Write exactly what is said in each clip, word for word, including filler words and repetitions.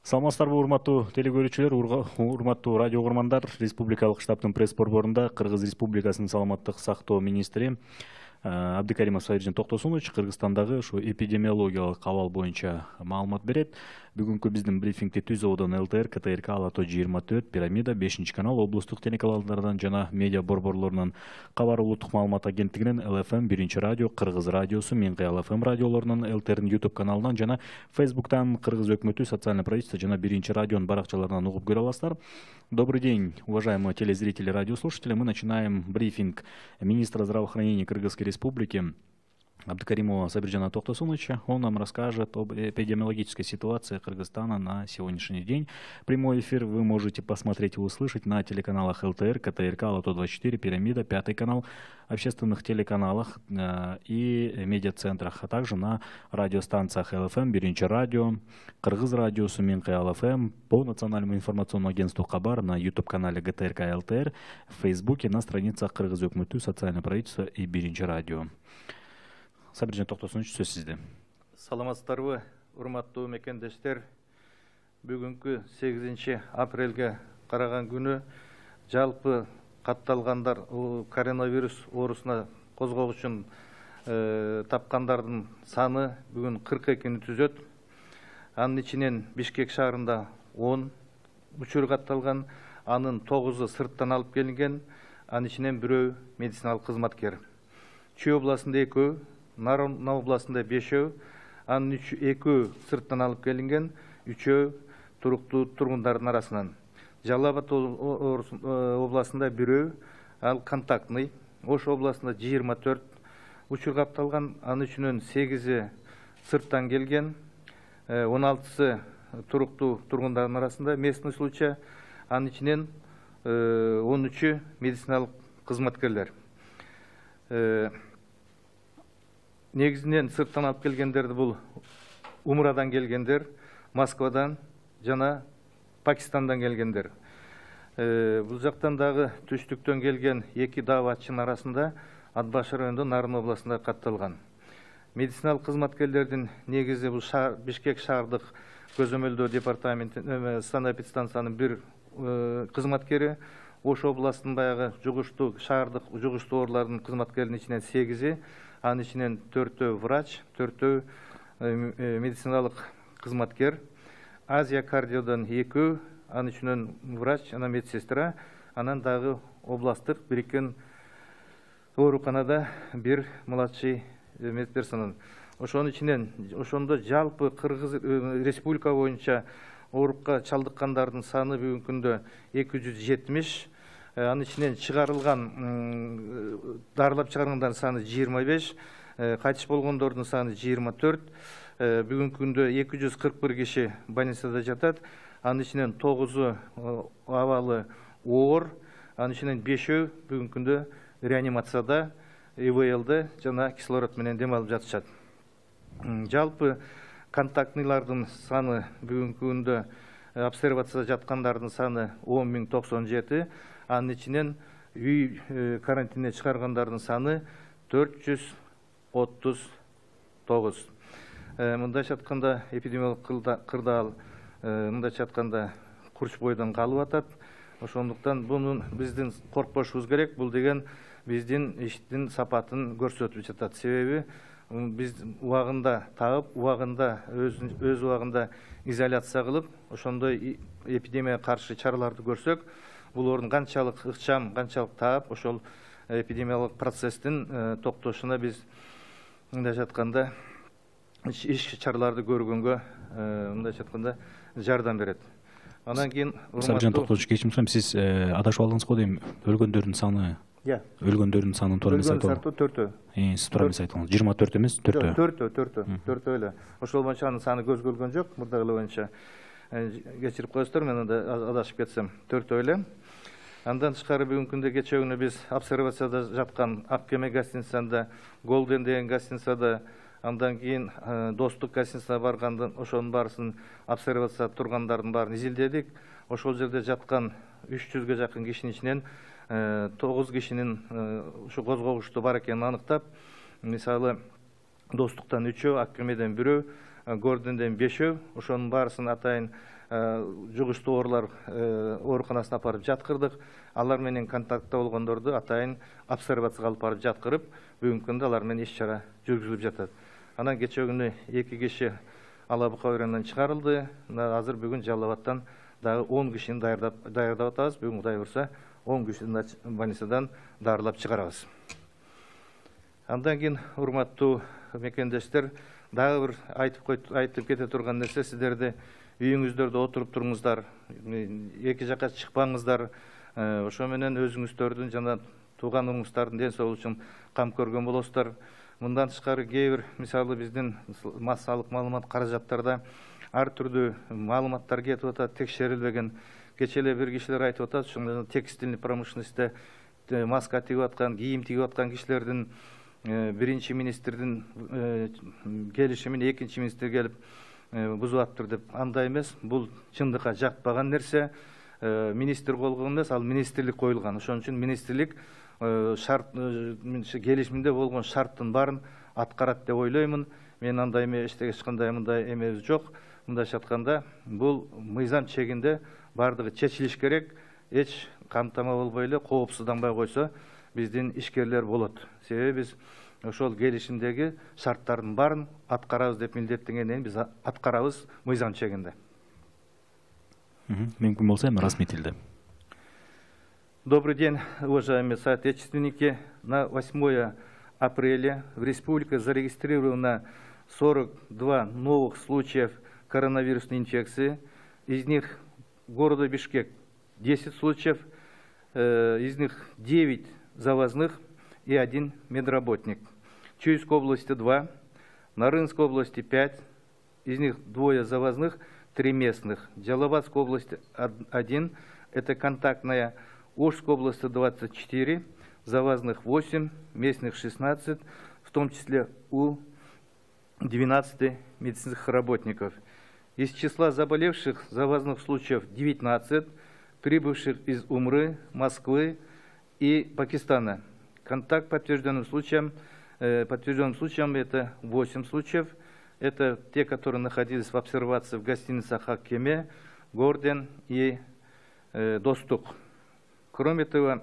Саламатсыздарбы, урматтуу телекөрүүчүлөр, урматтуу радио угармандар. Республикалык штабтын пресс борборунда Кыргыз Республикасынын саламаттык сактоо министри Абдыкаримов Сабиржан Токтосунович Кыргызстандагы ушу эпидемиологиялык абал боюнча маалымат берет. Бүгүнкү биздин брифингди Түз Ободон ЛТР, КТРК, Алато жыйырма төрт, Пирамида, бешинчи канал, облустук телеканалдардан жана медиа борборлорунун Кабар улуттук маалымат агенттигинин ЛФМ биринчи радио, Кыргыз радиосу, Меңкай ЛФМ радиолорунун, ЛТРдин YouTube каналынан жана Facebooktан Кыргыз өкмөтү социальное правительство жана биринчи радионун баракчаларынан угуп көрө аласыздар. Добрый день, уважаемые телезрители, радиослушатели. Мы начинаем брифинг министра здравоохранения Кыргызской Республики Абдыкаримова Сабиржана Токтосуновича. Он нам расскажет об эпидемиологической ситуации Кыргызстана на сегодняшний день. Прямой эфир вы можете посмотреть и услышать на телеканалах ЛТР, КТРК, Алато двадцать четыре, Пирамида, Пятый канал, общественных телеканалах э, и медиацентрах, а также на радиостанциях ЛФМ, Биринчи радио, Кыргыз радиосу, Меңкай ЛФМ, по национальному информационному агентству Кабар, на YouTube-канале ГТРК ЛТР, в Фейсбуке, на страницах Кыргыз өкмөтү, социальное правительство и Биринчи радио. Сабиржан Токтосунович, сөз сизде. Саламатсыздарбы, урматтуу мекендештер. Бүгүнкү сегизинчи апрелге караган күнү жалпы катталгандар коронавирус оорусуна козгогуч үчүн тапкандардын саны бүгүн кырк экини түзөт. Анын ичинен Бишкек шаарында он учур катталган, анын тогузу сырттан алып келинген, анын ичинен бирөө медициналык кызматкер. Чүй областында экөө, Нарон областында бешөө, анын экөө сырттан алып келинген, үчөө туруктуу тургундардын арасынан. Жалал Абад областында бирөө, ал контактный. Ош областында жыйырма төрт учур катталган, анын ичинен сегизи сырттан келген, он алтысы туруктуу тургундардын арасында местный случай, анын ичинен он үчү медициналык кызматкерлер. Негизинен сырттан алып келгендерди бул Умрадан келгендер, Москвадан жана Пакистандан келгендер. Бул жактан дагы түштүктөн келген эки даватчынын арасында Ат Башар районунда Нарын областында катталган. Медициналык кызматкерлердин негизи бул Бишкек шаардык көзөмөлдөө департаментинин санэпидстанциянын бир кызматкери, Ош областынын баягы жугуштуу шаардык жугуштуу оорулардын кызматкеринин ичинен сегизи, анын ичинен төртөө врач, төртөө медициналык кызматкер, Азия кардиодон экөө, анын ичинен врач, анан медсестра, анан дагы областтык бириккен ооруканада бир младший медперсонал. Ошонун ичинен ошондо жалпы Кыргыз республика боюнча оорукка чалдыккандардын саны бүгүнкү күндө эки жүз жетимиш, анын ичинен чыгарылган дарылап чыгаргандардын саны жыйырма беш, кайтыш болгондордун саны жыйырма төрт. Бүгүнкү күндө эки жүз кырк бир киши больницада жатат. Анын ичинен тогузу абалы оор, анын ичинен бешөө бүгүнкү күндө реанимацияда, ИВЛда жана кислород менен дем алып жатышат. Жалпы контактныйлардын саны бүгүнкү күндө обсервацияда жаткандардын саны он миң токсон жети, анын ичинен үй карантине чыгаргандардын саны төрт жүз отуз тогуз. Мындайча айтканда эпидемиологиялык кырдаал мындайча айтканда курч бойдон калып атат. Ошондуктан буну биздин коркпошубуз керек. Бул деген биздин иштин сапатын көрсөтүп жатат. Себеби биз убагында таап, убагында өз убагында изоляция кылып, ошондой эпидемияга каршы чараларды көрсөк, бул орун канчалык ыкчам, канчалык таап, ошол эпидемиялык процесстин токтошуна биз мындайча айтканда иш чараларды көргөнгө мындайча айтканда жардам берет. Анан кийин Сабиржан Токтосунович, кечирим сурайм, сиз адашып алдыңыз го дейм, өлгөндөрдүн саны? Өлгөндөрдүн санын туура эмес айтып алдыңыз. төртөө. Сиз туура эмес айтып алдыңыз. жыйырма төрт эмес, төртөө. Төртөө, төртөө, төртөө эле. Ошол боюнча анын саны көзгөлгөн жок, мурдагы боюнча. Кечирип коесуздар, мен анда адашып кетсем, төртөө эле. Андан тышкары бүгүнкү күндө кечээ күнү биз обсервацияда жаткан Ак Кеме гостиницасында, Голден деген гостиницада, андан кийин Достук гостиницасына баргандан ошонун баарысын обсервацияда тургандардын баарын изилдедик. Ошол жерде жаткан үч жүзгө жакын кишинин ичинен тогуз кишинин ушу козгогуштуу бар экенин аныктап, мисалы Достуктан үчөө, Ак Кемеден бирөө, Гордондон бешөө, ошонун баарысын атайын жугуштуу оорулар ооруканасына апарып жаткырдык. Алар менен контактта болгондорду атайын обсервацияга алып барып жаткырып, бүгүнкү күндө алар менен иш чара жүргүзүлүп жатат. Анан кече күнү эки киши Ала Бука районунан чыгарылды. Азыр бүгүн Жалал Абадтан дагы он кишини даярдап даярдап атабыз. Бүгүн Кудай буйрса он кишини больницадан дарылап чыгарабыз. Андан кийин урматтуу мекендештер, дагы бир айтып айтып кете турган нерсе, сиздерди үйүңүздөрдө отуруп туруңуздар, эки жакка чыкпаңыздар. Ошо менен өзүңүздөрдүн жана тууганыңыздардын ден соолугу үчүн кам көргөн болосуздар. Мындан тышкары кээ бир, мисалы биздин массалык маалымат каражаттарда ар түрдүү маалыматтар кетип атат, текшерилбеген. Кече эле бир кишилер айтып атат, ушул текстильный промышленностьте маска тигип аткан, кийим тигип аткан кишилердин биринчи министрдин келиши менен экинчи министр келип бузуп атыптыр деп. Андай эмес, бул чындыкка жакпаган нерсе. Министр болгон эмес, ал министрлик коюлган. Ошон үчүн министрлик шарт келишимде болгон шарттын баарын аткарат деп ойлоймун. Мен андай эме эч кандай мындай эмебиз жок. Мындайча айтканда, бул мыйзам чегинде бардыгы чечилиш керек. Эч камтама болбой эле, коопсузданбай койсо биздин ишкерлер болот. Себеби биз ошол келишимдеги шарттардын баарын аткарабыз деп милдеттенгенден биз аткарабыз мыйзам чегинде. Мүмкүн болсо эми расмий тилде. Добрый день, уважаемые соотечественники. На восьмое апреля в республике зарегистрировано сорок два новых случаев коронавирусной инфекции. Из них в городе Бишкек десять случаев, из них девять завозных и один медработник. В Чуйской области два, на Рынской области пять, из них двое завозных, три местных. В Джалабадской области один, это контактная. В Ошской области двадцать четыре, завозных восемь, местных шестнадцать, в том числе у двенадцати медицинских работников. Из числа заболевших завозных случаев девятнадцать, прибывших из Умры, Москвы и Пакистана. Контакт подтвержденным случаем, э, подтвержденным случаем это восемь случаев. Это те, которые находились в обсервации в гостиницах Аккеме, Горден и э, Достук. Кроме того,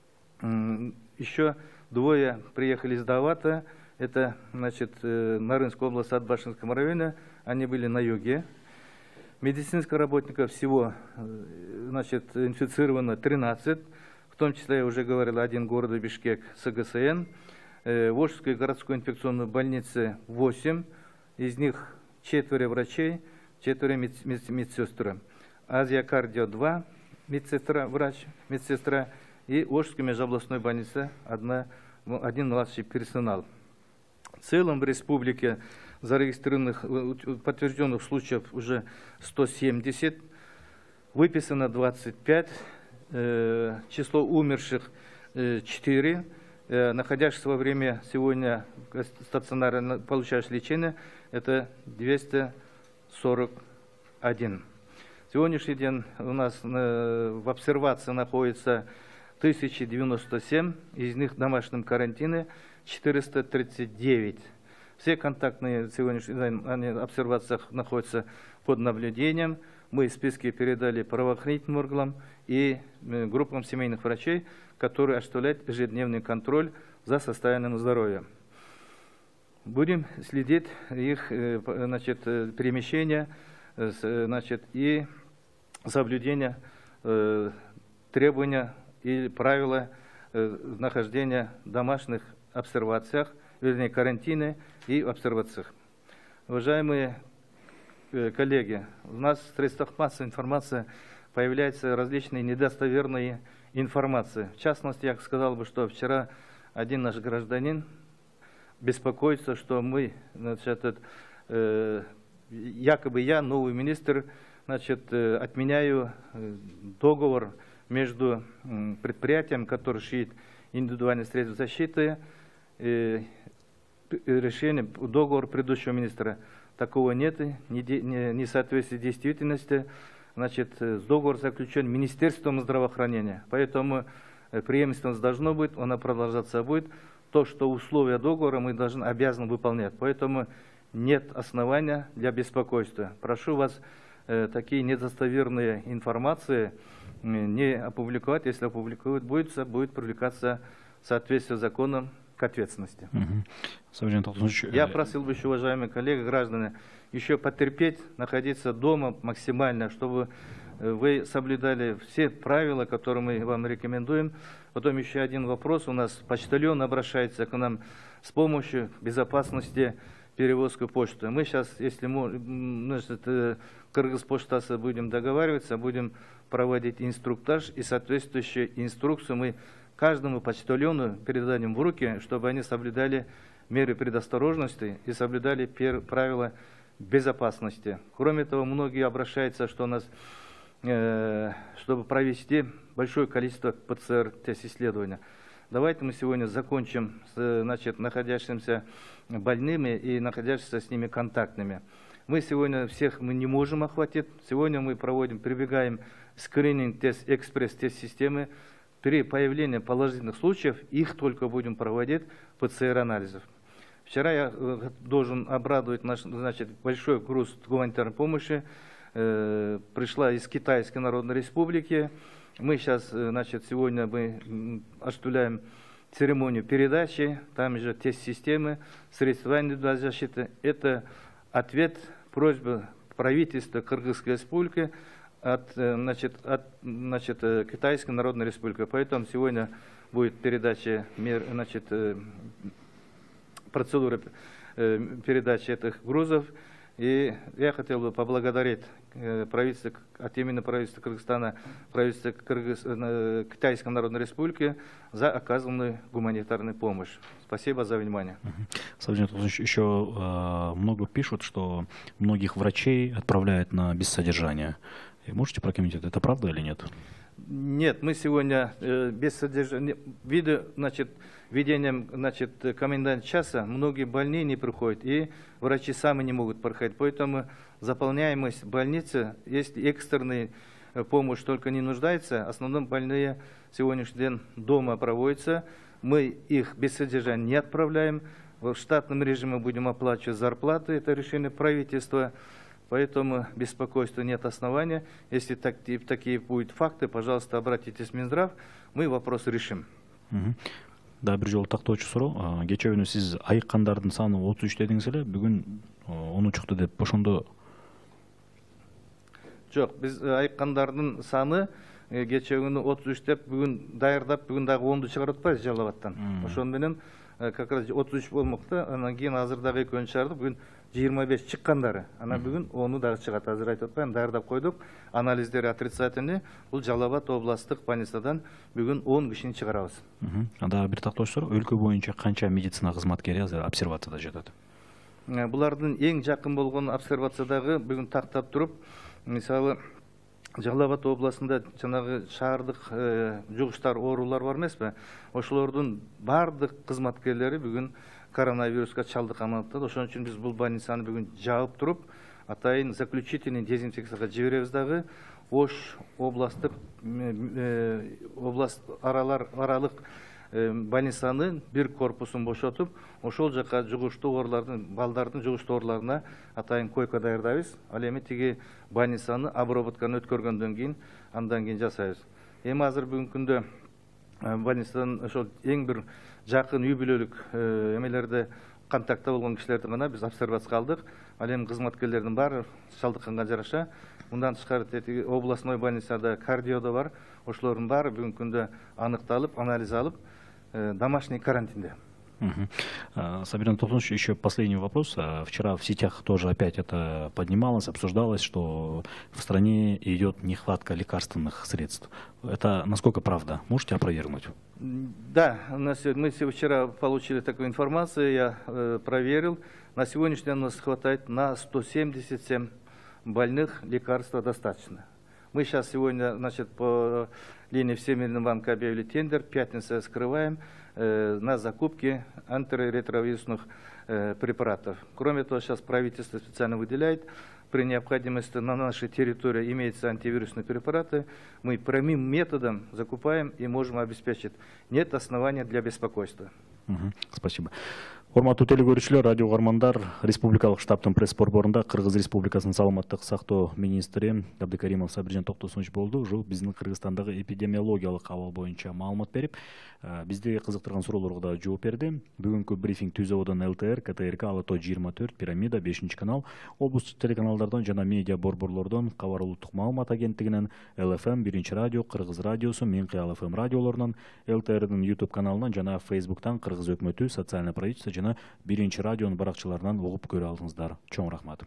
еще двое приехали из Давата. Это, значит, на Рынской области, Атбашинском районе. Они были на юге. Медицинских работников всего, значит, инфицировано тринадцать. В том числе, я уже говорил, один город Бишкек с ГСН. В Ошской городской инфекционной больнице восемь. Из них четверо врачей, четверо медсестры. Азия Кардио два. Медсестра, врач, медсестра, и Ошской межобластной больнице одна, один младший персонал. В целом в республике зарегистрированных, подтвержденных случаев уже сто семьдесят, выписано двадцать пять, э, число умерших э, четыре, э, находящихся во время сегодня стационара, получающих лечение, это двести сорок один. Сегодняшний день у нас в обсервации находится тысяча девяносто семь, из них в домашнем карантине четыреста тридцать девять. Все контактные сегодняшний день они в обсервациях находятся под наблюдением. Мы списки передали правоохранительным органам и группам семейных врачей, которые осуществляют ежедневный контроль за состоянием здоровья. Будем следить их, значит, перемещения, значит, и соблюдение э, требования и правила э, нахождения в домашних обсервациях, вернее, карантине и обсервациях. Уважаемые э, коллеги, у нас в средствах массовой информации появляются различные недостоверные информации. В частности, я сказал бы, что вчера один наш гражданин беспокоится, что мы, значит, э, якобы я, новый министр, значит, отменяю договор между предприятием, которое шьет индивидуальные средства защиты, и решением договора предыдущего министра. Такого нет, не соответствует действительности. Значит, договор заключен Министерством здравоохранения. Поэтому преемственность должно быть, она продолжаться будет. То, что условия договора мы должны, обязаны выполнять. Поэтому нет основания для беспокойства. Прошу вас такие недостоверные информации не опубликовать. Если опубликовать будет, будет привлекаться в соответствии с законом к ответственности. Угу. Я просил бы еще, уважаемые коллеги, граждане, еще потерпеть, находиться дома максимально, чтобы вы соблюдали все правила, которые мы вам рекомендуем. Потом еще один вопрос. У нас почтальон обращается к нам с помощью безопасности перевозки почты. Мы сейчас, если мы, значит, Кыргызпоштасы будем договариваться, будем проводить инструктаж и соответствующую инструкцию мы каждому почтальону передадим в руки, чтобы они соблюдали меры предосторожности и соблюдали правила безопасности. Кроме того, многие обращаются, что у нас, э, чтобы провести большое количество ПЦР-тест-исследования. Давайте мы сегодня закончим с, значит, находящимися больными и находящимися с ними контактными. Мы сегодня всех мы не можем охватить. Сегодня мы проводим, прибегаем скрининг-тест, экспресс-тест-системы. При появлении положительных случаев их только будем проводить ПЦР-анализов. Вчера я должен обрадовать наш, значит, большой груз гуманитарной помощи. Э, пришла из Китайской Народной Республики. Мы сейчас, значит, сегодня мы осуществляем церемонию передачи. Там же тест-системы, средства индивидуальной защиты. Это ответ, просьба правительства Кыргызской Республики от, значит, от значит, Китайской Народной Республики. Поэтому сегодня будет передача, значит, процедура передачи этих грузов. И я хотел бы поблагодарить правительство, от имени правительства Кыргызстана, правительство Кыргыз, Китайской Народной Республики за оказанную гуманитарную помощь. Спасибо за внимание. Еще э, много пишут, что многих врачей отправляют на бессодержание. Можете прокомментировать, это правда или нет? Нет, мы сегодня э, без содержания, виды, значит, введением, значит, комендант часа многие больные не приходят, и врачи сами не могут проходить. Поэтому заполняемость больницы, если экстренная помощь только не нуждается, в основном больные сегодняшний день дома проводятся. Мы их без содержания не отправляем. В штатном режиме будем оплачивать зарплаты, это решение правительства. Поэтому беспокойства нет основания. Если так, такие будут факты, пожалуйста, обратитесь в Минздрав, мы вопрос решим. Да, бир жолу тактоочу суроо. Кечээ күнү сиз айыккандардын саны отуз үч дедиңиз эле, бүгүн он чыкты деп ошондо. Жок, биз айыккандардын саны кечээ күнү отуз үч деп бүгүн даярдап, бүгүн дагы онду чыгарып атпайбыз Жалал Абадтан. Ошону менен как раз отуз үч болмокто, анан кийин азыр дагы экөөнчү чыгардык. Бүгүн жыйырма беш чыккандары. Анан бүгүн onu дагы чыгат. Азыр айтып атпайм, даярдап койдук. Анализдери отрицательный. Бул Жалал Абад областтык больницадан бүгүн он кишини чыгарабыз. Анда бир тактооч суроо, өлкө боюнча канча медицина кызматкери азыр обсервацияда жатат? Булардын эң жакын болгон обсервациядагы бүгүн тактап туруп, мисалы Жалал Абад областында жанагы шаардык жугуштар оорулар бар эмеспи? Ошолордун бардык кызматкерлери бүгүн коронавируска чалдыккан анықтады. Ошон үчүн биз бул больницаны бүгүн жаап туруп, атайын заключительный дезинфекцияга жиберебиз дагы. Ош областтык област аралар аралык больницаны бир корпусун бошотуп, ошол жака жугуштуу оорулардын, балдардын жугуштуу ооруларына атайын койка даярдайбыз. Ал эми тиги больницаны обработканы өткөргөндөн кийин андан кийин жасайбыз. Эми азыр бүгүнкү күндө больницадан ошол эң бир жакын үй бүлөлүк эмелерде контактта болгон кишилерди гана биз обсервацияга алдык. Ал эми кызматкерлердин баары чалдыкканга жараша. Мындан тышкары областной больницада кардиодо бар. Ошолордун баары бүгүнкү күндө аныкталып, анализ алып, домашний карантинде. Сабир Анатольевич, еще последний вопрос. Вчера в сетях тоже опять это поднималось, обсуждалось, что в стране идет нехватка лекарственных средств. Это насколько правда? Можете опровергнуть? Да, мы вчера получили такую информацию, я э, проверил. На сегодняшний день у нас хватает на сто семьдесят семь больных, лекарства достаточно. Мы сейчас сегодня, значит, по линии Всемирного банка объявили тендер, пятница скрываем э, на закупки антиретровирусных э, препаратов. Кроме того, сейчас правительство специально выделяет, при необходимости на нашей территории имеются антивирусные препараты, мы прямым методом закупаем и можем обеспечить. Нет основания для беспокойства. Угу, спасибо. Урматтуу телекөрүүчүлөр, радио угармандар, Республикалык штабтын пресс борборунда Кыргыз Республикасынын саламаттык сактоо министри Абдыкаримов Сабиржан Токтосунович болду. Ушул биздин Кыргызстандагы эпидемиологиялык абал боюнча маалымат берип, бизди кызыктырган суроолорго да жооп берди. Бүгүнкү брифинг Түз Ободон ЛТР, КТРК, Ала Тоо жыйырма төрт, Пирамида, бешинчи канал, облустук телеканалдардан жана медиа борборлордон, Кабар улуттук маалымат агенттигинен, ЛФМ, Биринчи радио, Кыргыз радиосу, Минкыял ФМ радиолорунан, ЛТРдин YouTube каналынан жана Facebooктан Кыргыз өкмөтү, социальный правительство жана Биринчи радионун баракчаларынан угуп көрө алдыңыздар. Чоң рахмат.